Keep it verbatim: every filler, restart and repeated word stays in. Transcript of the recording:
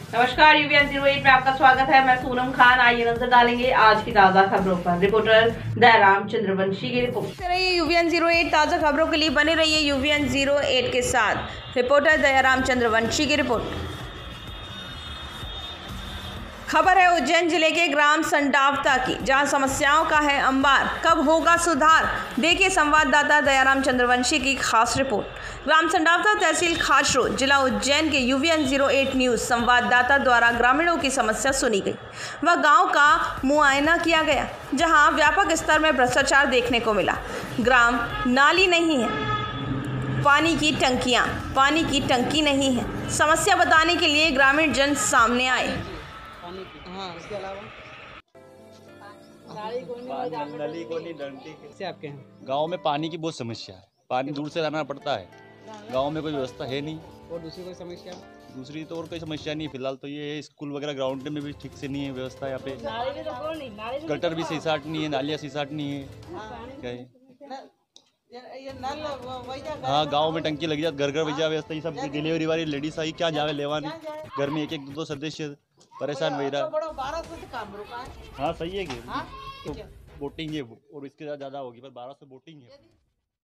नमस्कार, UVN zero eight में आपका स्वागत है। मैं सोनम खान। आइए नजर डालेंगे आज की ताजा खबरों पर। रिपोर्टर दयाराम चंद्रवंशी की रिपोर्ट। रहिए यूवीएन जीरो एट ताजा खबरों के लिए बने रहिए यूवीएन जीरो एट के साथ। रिपोर्टर दयाराम चंद्रवंशी की रिपोर्ट। खबर है उज्जैन जिले के ग्राम संडावता की, जहां समस्याओं का है अंबार। कब होगा सुधार, देखिए संवाददाता दयाराम चंद्रवंशी की खास रिपोर्ट। ग्राम संडावता, तहसील खासरोड, जिला उज्जैन के यूवीएन जीरो एट न्यूज संवाददाता द्वारा ग्रामीणों की समस्या सुनी गई व गांव का मुआयना किया गया, जहां व्यापक स्तर में भ्रष्टाचार देखने को मिला। ग्राम नाली नहीं है, पानी की टंकियां पानी की टंकी नहीं है। समस्या बताने के लिए ग्रामीण जन सामने आए। हाँ, इसके अलावा नली को नहीं डंडी से आपके हैं गांव में पानी की बहुत समस्या है। पानी दूर से लाना पड़ता है, गांव में कोई व्यवस्था है नहीं। और दूसरी कोई समस्या? दूसरी तो और कोई समस्या नहीं फिलहाल तो ये है, स्कूल वगैरह ग्राउंड में भी ठीक से नहीं है व्यवस्था। यहाँ पे गटर भी सही साट नहीं है, नालियाँ सही साट नहीं है। क्या है? हाँ, गांव में टंकी लगी जाती, घर घर भेजा व्यवस्था। ये सब डिलीवरी वाली लेडीज आई क्या जावे लेवानी, घर में एक एक दो दो सदस्य परेशान हो रहा। हाँ सही है कि तो वोटिंग है और इसके ज्यादा होगी, पर बारह सौ वोटिंग है।